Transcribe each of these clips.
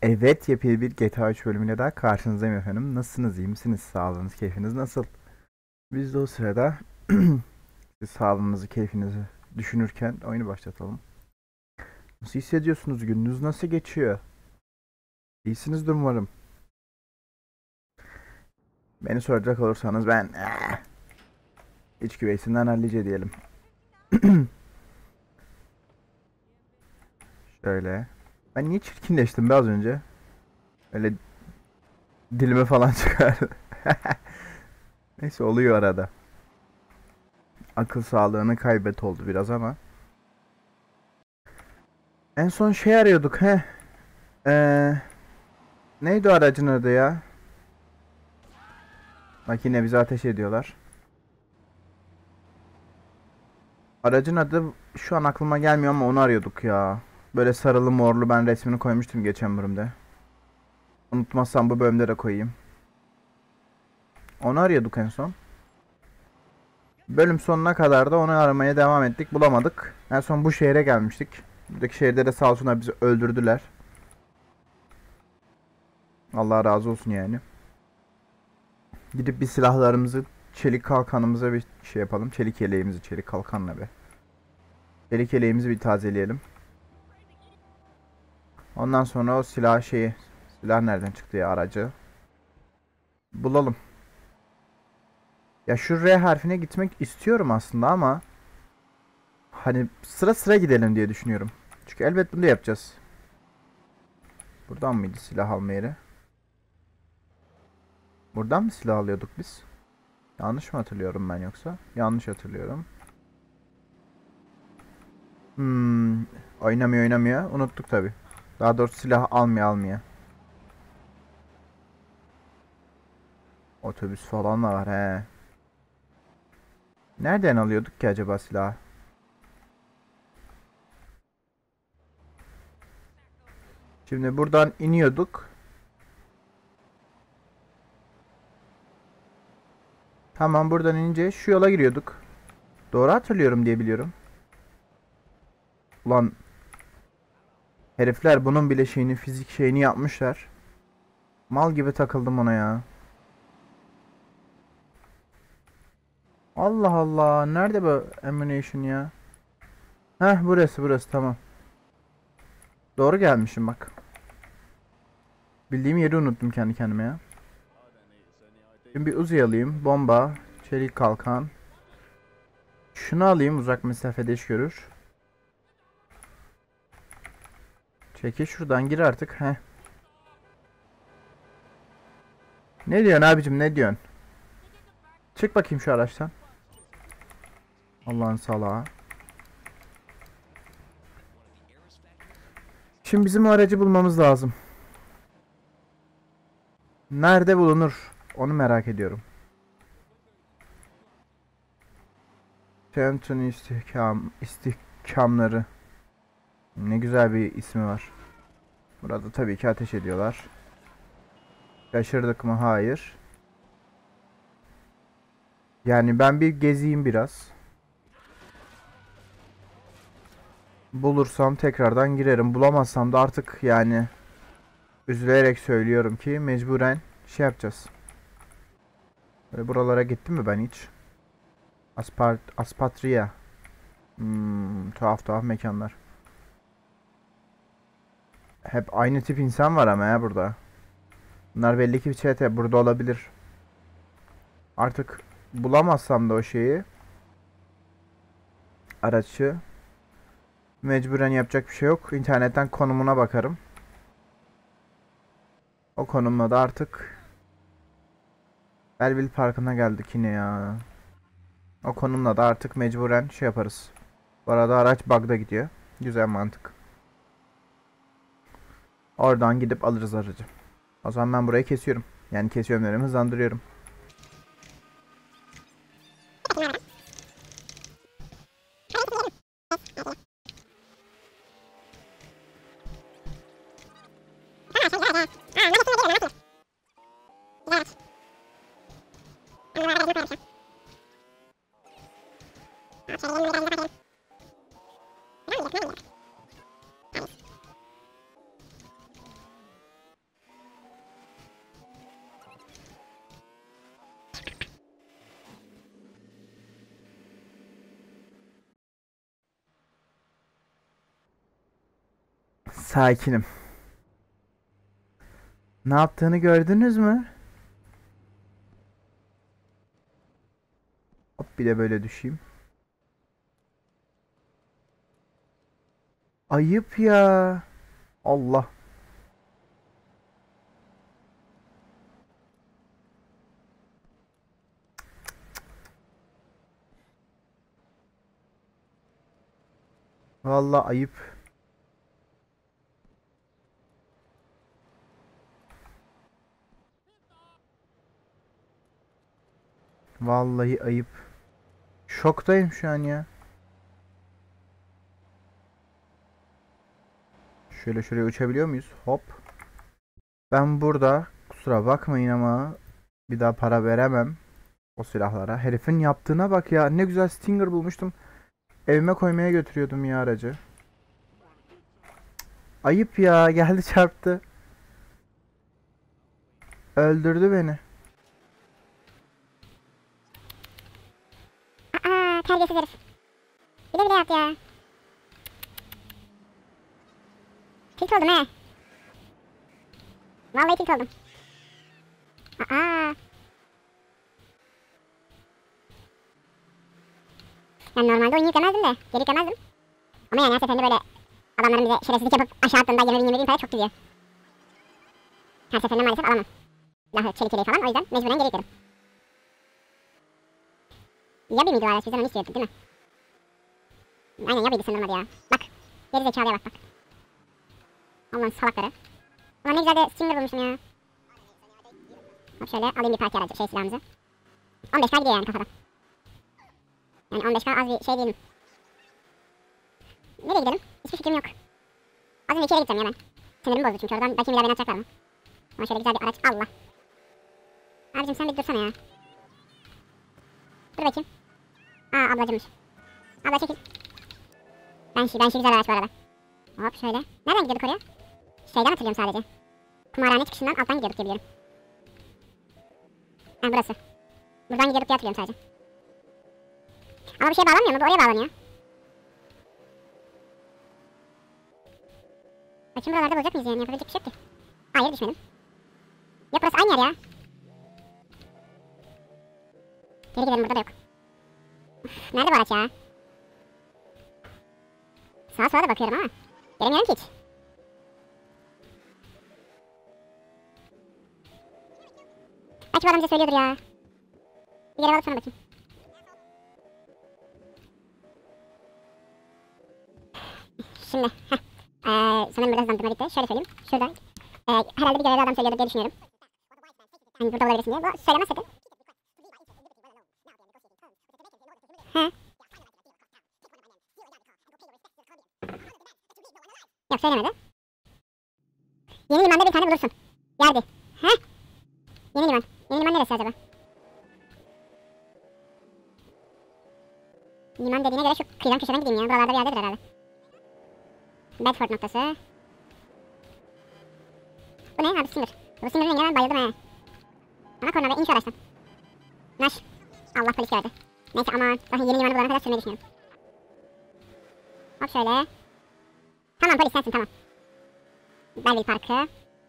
Evet, yepyeni bir GTA 3 bölümüyle daha karşınızdayım efendim. Nasılsınız, iyi misiniz? Sağlığınız, keyfiniz nasıl? Biz de o sırada siz sağlığınızı, keyfinizi düşünürken oyunu başlatalım. Nasıl hissediyorsunuz? Gününüz nasıl geçiyor? İyisinizdir umarım. Beni soracak olursanız ben iç güveysinden hallice diyelim. Şöyle. Ben niye çirkinleştim be az önce? Öyle dilime falan çıkar. Neyse oluyor arada. Akıl sağlığını kaybet oldu biraz ama. En son şey arıyorduk he. Eee Neydi o aracın adı ya? Bak yine bize ateş ediyorlar. Aracın adı şu an aklıma gelmiyor ama onu arıyorduk ya. Böyle sarılı morlu, ben resmini koymuştum geçen bölümde. Unutmazsam bu bölümde de koyayım. Onu arıyorduk en son. Bölüm sonuna kadar da onu aramaya devam ettik. Bulamadık. En son bu şehre gelmiştik. Buradaki şehirde de sağ olsunlar bizi öldürdüler. Allah razı olsun yani. Gidip bir silahlarımızı, çelik kalkanımıza bir şey yapalım. Çelik yeleğimizi, çelik kalkanla be. Çelik yeleğimizi bir tazeleyelim. Ondan sonra o silah şeyi, silah nereden çıktı ya, aracı bulalım. Ya şu R harfine gitmek istiyorum aslında ama hani sıra sıra gidelim diye düşünüyorum. Çünkü elbet bunu da yapacağız. Buradan mıydı silah alma yeri? Buradan mı silah alıyorduk biz? Yanlış mı hatırlıyorum ben yoksa? Yanlış hatırlıyorum. Hmm, oynamıyor. Unuttuk tabi. Daha doğrusu silah almaya. Otobüs falan da var he. Nereden alıyorduk ki acaba silahı? Şimdi buradan iniyorduk. Tamam, buradan inince şu yola giriyorduk. Doğru hatırlıyorum diye biliyorum. Ulan herifler bunun bile şeyini, fizik şeyini yapmışlar. Mal gibi takıldım ona ya. Allah Allah. Nerede bu ammunition ya? Heh, burası tamam. Doğru gelmişim bak. Bildiğim yeri unuttum kendi kendime ya. Şimdi bir Uzi alayım. Bomba. Çelik kalkan. Şunu alayım, uzak mesafede iş görür. Çekil şuradan, gir artık. Heh. Ne diyorsun abicim, ne diyorsun? Çık bakayım şu araçtan. Allah'ın salağı. Şimdi bizim o aracı bulmamız lazım. Nerede bulunur? Onu merak ediyorum. Tentuni istihkamları. Ne güzel bir ismi var. Burada tabii ki ateş ediyorlar. Şaşırdık mı? Hayır. Yani ben bir gezeyim biraz. Bulursam tekrardan girerim. Bulamazsam da artık yani üzülerek söylüyorum ki mecburen şey yapacağız. Böyle buralara gittim mi ben hiç? Aspatria. Tuhaf tuhaf mekanlar. Hep aynı tip insan var ama ya burada. Bunlar belli ki bir çete burada olabilir. Artık bulamazsam da o şeyi, araçı, mecburen yapacak bir şey yok. İnternetten konumuna bakarım. O konumla da artık Belleville Parkı'na geldik yine ya. O konumla da artık mecburen şey yaparız. Bu arada araç bug'da gidiyor. Güzel mantık. Oradan gidip alırız aracı. O zaman ben burayı kesiyorum. Yani kesiyorum derim, hızlandırıyorum. Sakinim. Ne yaptığını gördünüz mü? Hop bir de böyle düşeyim. Ayıp ya. Allah. Vallahi ayıp. Vallahi ayıp. Şoktayım şu an ya. Şöyle şuraya uçabiliyor muyuz? Hop. Ben burada kusura bakmayın ama bir daha para veremem o silahlara. Herifin yaptığına bak ya. Ne güzel Stinger bulmuştum. Evime koymaya götürüyordum ya aracı. Ayıp ya. Geldi çarptı. Öldürdü beni. Aa, terbiyesiz herif. Bile bile yaptı ya. Tilt oldum he. Vallahi tilt oldum. Aa. Yani normalde oyunu yüklemezdim de. Geri yüklemezdim. Ama yani her seferinde böyle adamların bize şerefsizlik yapıp aşağı attığında 20.000 para çok gidiyor. Her seferinde maalesef alamam. Silahı, çelik yeleği falan, o yüzden mecburen geri yükledim. Yabi miydi o araç? Bizden onu istiyorduk değil mi? Aynen Yabi'ydi sanırım adı ya. Bak. Geri zekalıya bak bak. Allah'ın salakları. Ulan ne güzel de Stinger bulmuşum ya. Hop şöyle alayım bir parça aracı silahımızı. 15k gidiyor yani kafadan. Yani 15k az bir şey değil mi? Nereye gidelim? Hiçbir fikrim yok. Az önce içeri gideceğim ya ben. Sinirimi bozdu çünkü oradan belki bir daha beni atacaklar mı? Ama şöyle güzel bir araç. Allah. Abicim sen bir dursana ya. Dur bakayım. Aa ablacımmış. Abla çekil. Ben güzel araç bu arada. Hop şöyle. Nereden gidiyorduk oraya? Şeyden hatırlıyorum sadece. Kumarhane çıkışından alttan gidiyorduk diye biliyorum. Ha burası. Buradan gidiyorduk diye hatırlıyorum sadece. Ama bir şey bağlanmıyor mu? Bu oraya bağlanıyor. Bakayım buralarda bulacak mıyız yani? Yapabilecek bir şey yok ki. Hayır düşmedim. Yok burası aynı yer ya. Geri gidelim burada da yok. Uf, nerede bu araç ya? Sağa sola da bakıyorum ama. Göremiyorum ki hiç. Belki bu adam bize söylüyordur ya. Bir görev alıp sonra bakayım. Şimdi. Sanırım biraz hızlandırma bitti. Şöyle söyleyeyim. Şuradan. Herhalde bir görevli adam söylüyordur diye düşünüyorum. Hani burada olabilirsin diye. Bu söylemez zaten. He. Yok söylemedi. Yeni limanda bir tane bulursun. Geldi. He? Yeni liman. Yeni liman neresi acaba? Liman dediğine göre şu kıyıdan köşeden gideyim ya. Buralarda bir yerdedir herhalde. Bedford noktası. Bu ne? Abi Stinger. Bu Stinger'ın rengine ben bayıldım he. Bana korna be. İn şu araçtan. Naş. Allah polis gördü. Neyse aman. Zaten yeni limanı bulana kadar sürmeyi düşünüyorum. Hop şöyle. Tamam polis sensin tamam. Belleville Parkı.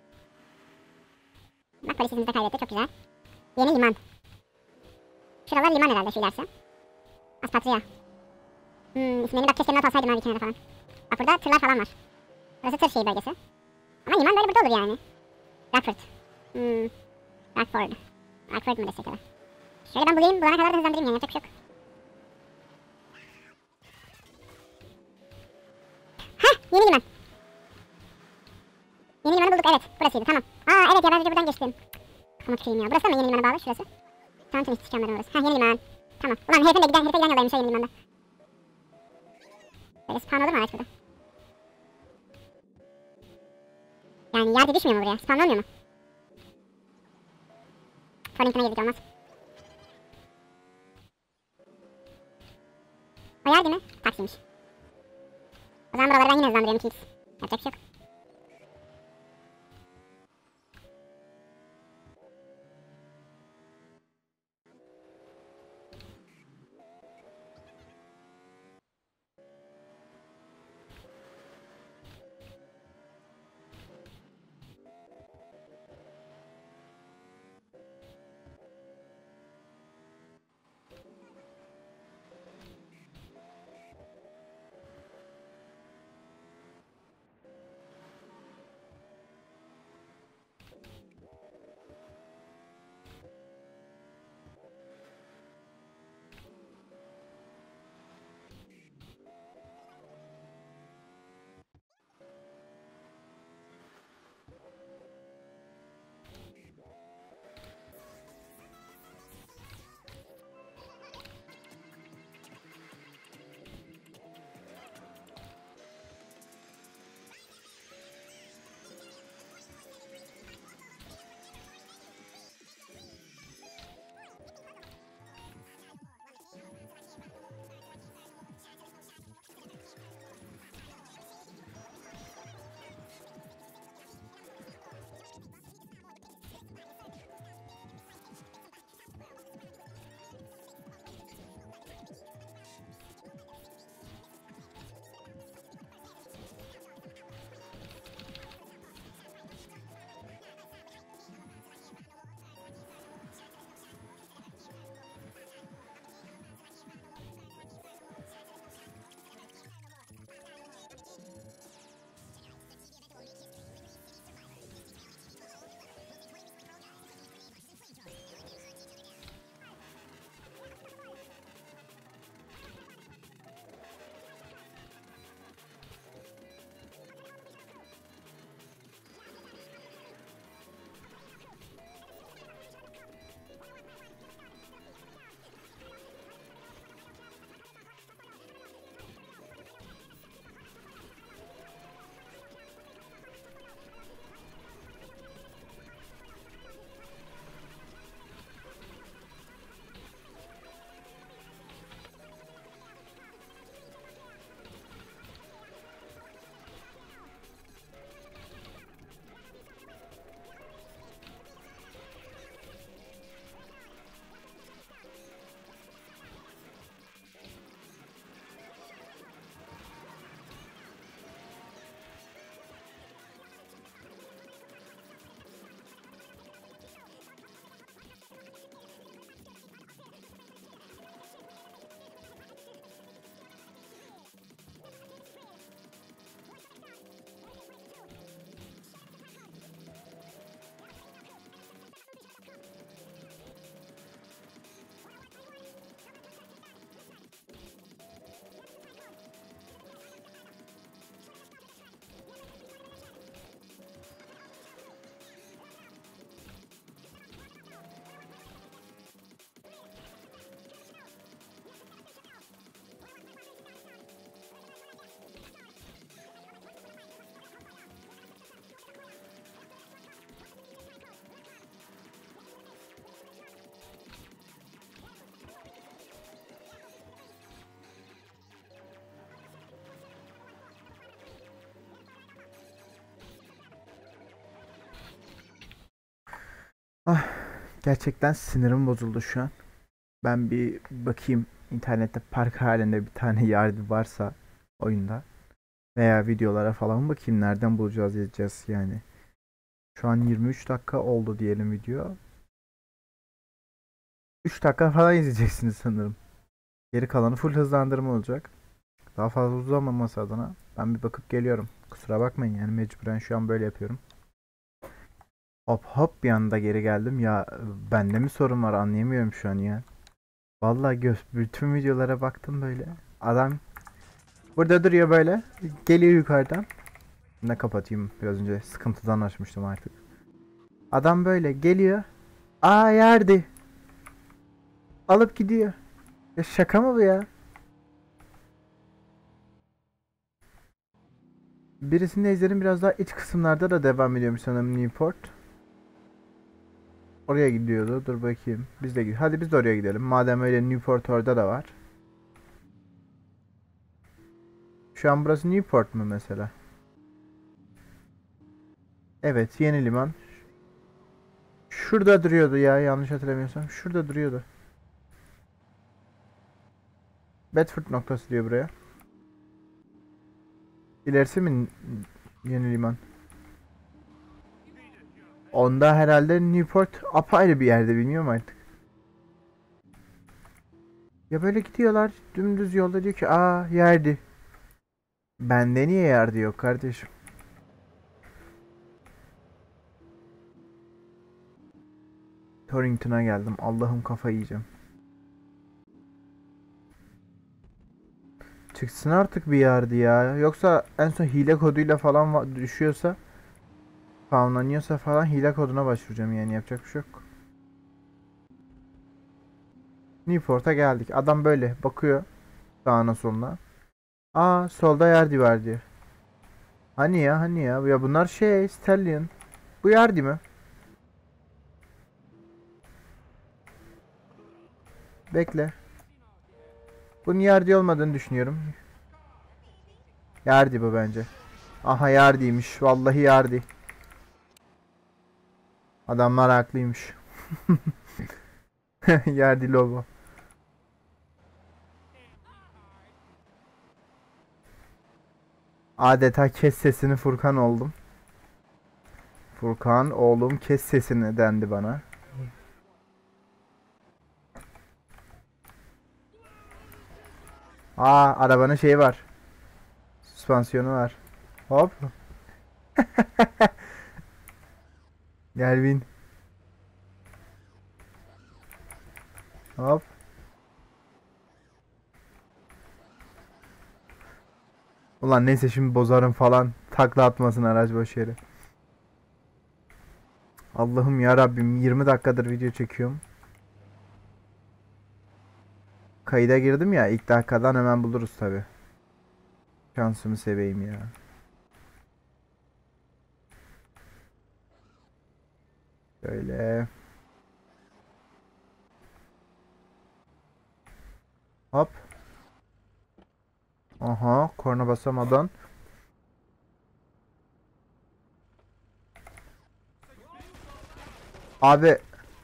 Bak polis izimizi de kaybetti çok güzel. Yeni liman. Şuralar liman herhalde şu ilerisi. Aspatria. İsimlerini bak keşke not alsaydım abi kenara falan. Bak burada tırlar falan var. Burası tır şeyi bölgesi. Ama liman böyle burada olur yani. Rockford. Rockford. Rockford mu desek ya? Şöyle ben bulayım bulana kadar da hızlandırayım yani yapacak bir şey yok. Hah yeni liman. Yeni limanı bulduk evet burasıydı tamam. Evet ya ben önce buradan geçtim. Kafama tüküreyim ya. Burası da mı yeni limana bağlı şurası? Tanrım istikametleri orası. Hah yeni liman. Tamam. Ulan herife giden yoldaymış o yeni limanda. Böyle spawn olur mu araç burada? Yani yerde düşmüyor mu buraya? Spawn olmuyor mu? Torrington'a girdik olmaz. O yer değil mi? Taksiymiş. O zaman buraları ben yine hızlandırıyorum 2x. Yapacak bir şey yok. Gerçekten sinirim bozuldu şu an. Ben bir bakayım internette park halinde bir tane yardı varsa oyunda. Veya videolara falan bakayım nereden bulacağız yazacağız yani. Şu an 23 dakika oldu diyelim video. 3 dakika falan izleyeceksiniz sanırım. Geri kalanı full hızlandırma olacak. Daha fazla uzamaması adına ben bir bakıp geliyorum. Kusura bakmayın yani mecburen şu an böyle yapıyorum. Hop hop bir anda geri geldim. Ya bende mi sorun var anlayamıyorum şu an ya. Vallahi bütün videolara baktım böyle. Adam burada duruyor böyle. Geliyor yukarıdan. Ne kapatayım biraz önce sıkıntıdan açmıştım artık. Adam böyle geliyor. Aa yerdi. Alıp gidiyor. Ya şaka mı bu ya? Birisini izledim biraz daha iç kısımlarda da devam ediyormuş sanırım Newport. Oraya gidiyordu. Dur bakayım. Biz de gidelim. Hadi biz de oraya gidelim. Madem öyle Newport orada da var. Şu an burası Newport mu mesela? Evet, yeni liman. Şurada duruyordu ya yanlış hatırlamıyorsam. Şurada duruyordu. Bedford noktası diyor buraya. İlerisi mi yeni liman? Onda herhalde Newport apayrı bir yerde bilmiyorum artık. Ya böyle gidiyorlar dümdüz yolda diyor ki aa yerdi. Bende niye yerdi yok kardeşim? Torrington'a geldim. Allah'ım kafayı yiyeceğim. Çıksın artık bir yerdi ya. Yoksa en son hile koduyla falan düşüyorsa spamlanıyorsa falan hile koduna başvuracağım yani yapacak bir şey yok. Newport'a geldik. Adam böyle bakıyor sağına soluna. Aa solda yerdi var diyor. Hani ya hani ya. Ya bunlar şey Stallion. Bu yerdi mi? Bekle. Bunun yerdi olmadığını düşünüyorum. Yerdi bu bence. Aha yerdiymiş. Vallahi yerdi. Adamlar haklıymış. Yerdi logo. Adeta kes sesini Furkan oldum. Furkan oğlum kes sesini dendi bana. Aa arabanın şeyi var. Süspansiyonu var. Hop. Gel bin. Hop. Ulan neyse şimdi bozarım falan. Takla atmasın araç boş yere. Allah'ım ya Rabbim 20 dakikadır video çekiyorum. Kayıda girdim ya ilk dakikadan hemen buluruz tabi. Şansımı seveyim ya. Böyle. Hop. Aha korna basamadan. Abi.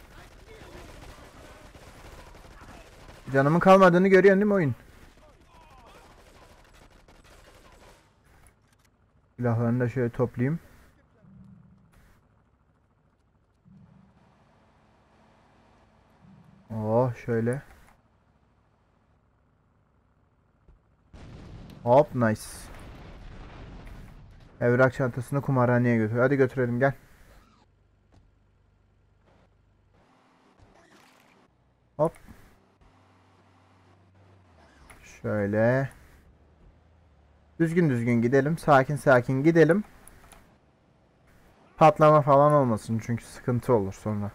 Canımın kalmadığını görüyorsun değil mi oyun? Silahlarını da şöyle toplayayım. Oh şöyle. Hop nice. Evrak çantasını kumarhaneye götür. Hadi götürelim gel. Hop. Şöyle. Düzgün düzgün gidelim. Sakin sakin gidelim. Patlama falan olmasın çünkü sıkıntı olur sonra.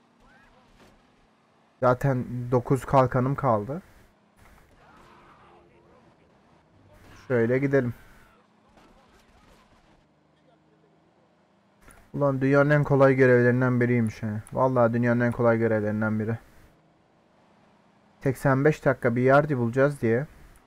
Zaten 9 kalkanım kaldı. Şöyle gidelim. Ulan dünyanın en kolay görevlerinden biriymiş he. Vallahi dünyanın en kolay görevlerinden biri. 85 dakika bir yardı bulacağız diye.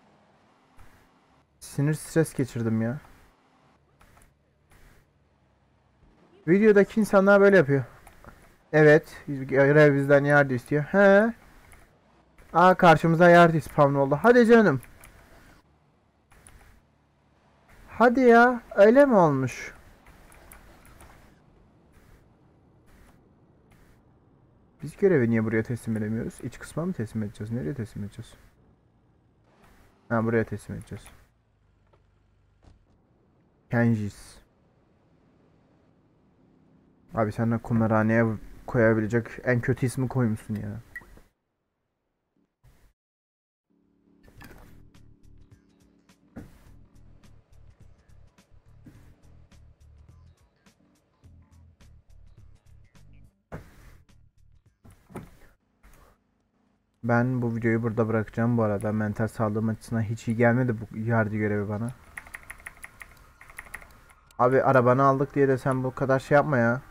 Sinir stres geçirdim ya. Videodaki insanlar böyle yapıyor. Evet. Görev bizden yardım istiyor. He. Aa, karşımıza yardım spawn oldu. Hadi canım. Hadi ya. Öyle mi olmuş? Biz görevi niye buraya teslim edemiyoruz? İç kısma mı teslim edeceğiz? Nereye teslim edeceğiz? Ha, buraya teslim edeceğiz. Kenjis. Abi sen de kumarhaneye koyabilecek en kötü ismi koymuşsun ya. Ben bu videoyu burada bırakacağım bu arada. Mental sağlığım açısından hiç iyi gelmedi bu yardı görevi bana. Abi arabanı aldık diye de sen bu kadar şey yapma ya.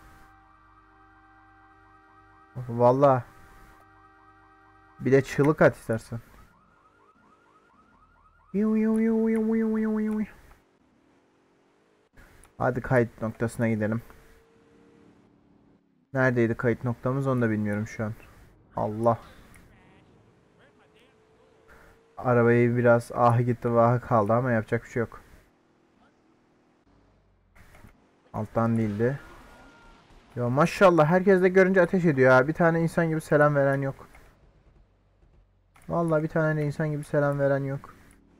Valla. Bir de çığlık at istersen. Hadi kayıt noktasına gidelim. Neredeydi kayıt noktamız, onu da bilmiyorum şu an. Allah. Arabayı biraz ah gitti vah kaldı ama yapacak bir şey yok. Alttan değildi. Ya maşallah, herkes de görünce ateş ediyor ha. Bir tane insan gibi selam veren yok. Vallahi bir tane de insan gibi selam veren yok.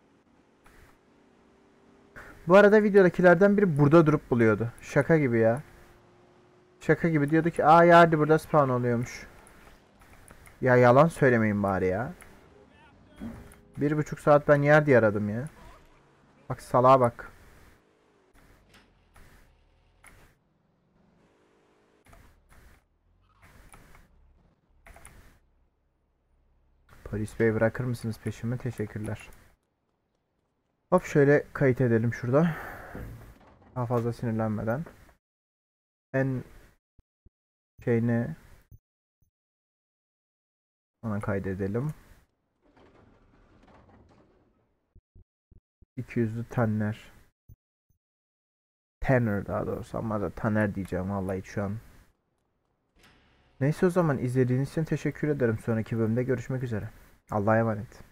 Bu arada videodakilerden biri burada durup buluyordu. Şaka gibi ya. Şaka gibi diyordu ki aa yardı burada spawn oluyormuş. Ya yalan söylemeyin bari ya. 1,5 saat ben yer diye aradım ya. Bak salağa bak. Polis bey bırakır mısınız peşimi? Teşekkürler. Hop şöyle kayıt edelim şurada. Daha fazla sinirlenmeden. En şey ne? Ona kaydedelim. 200'lü Tanner. Tanner daha doğrusu, ama da Taner diyeceğim vallahi şu an. Neyse, o zaman izlediğiniz için teşekkür ederim. Sonraki bölümde görüşmek üzere. Allah'a emanet.